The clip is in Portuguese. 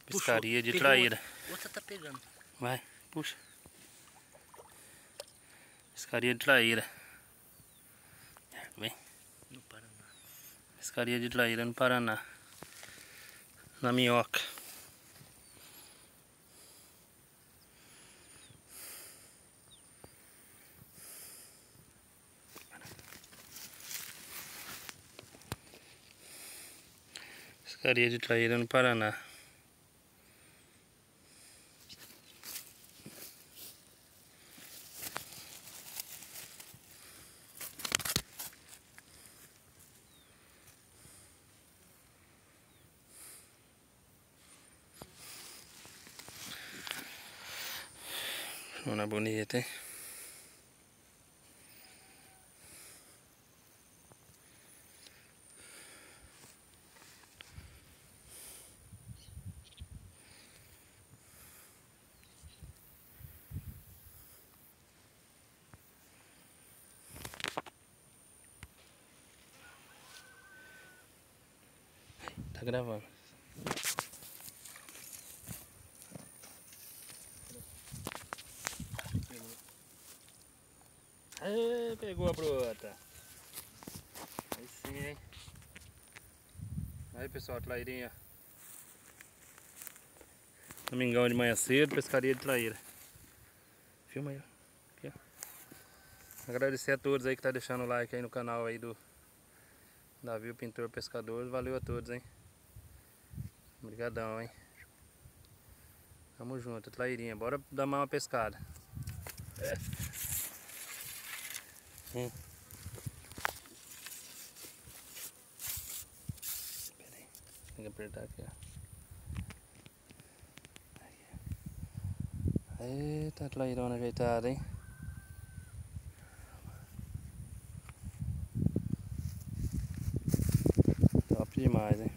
Pescaria de traíra. Outra tá pegando. Vai, puxa. Pescaria de traíra. Vem. No Paraná. Pescaria de traíra no Paraná. Na minhoca. Pescaria de traíra no Paraná. Zona bonita, hein? Tá gravando. Aê, pegou a brota. Aí sim, hein? Aí pessoal, trairinha. Domingão de manhã cedo, pescaria de traíra. Filma aí, ó. Aqui, ó. Agradecer a todos aí que tá deixando o like aí no canal aí do Davi, o Pintor Pescador. Valeu a todos, hein? Obrigadão, hein? Tamo junto, trairinha. Bora dar mais uma pescada. Pera aí. Tem que apertar aqui, ó. Eita, trairona ajeitada, hein? Top demais, hein?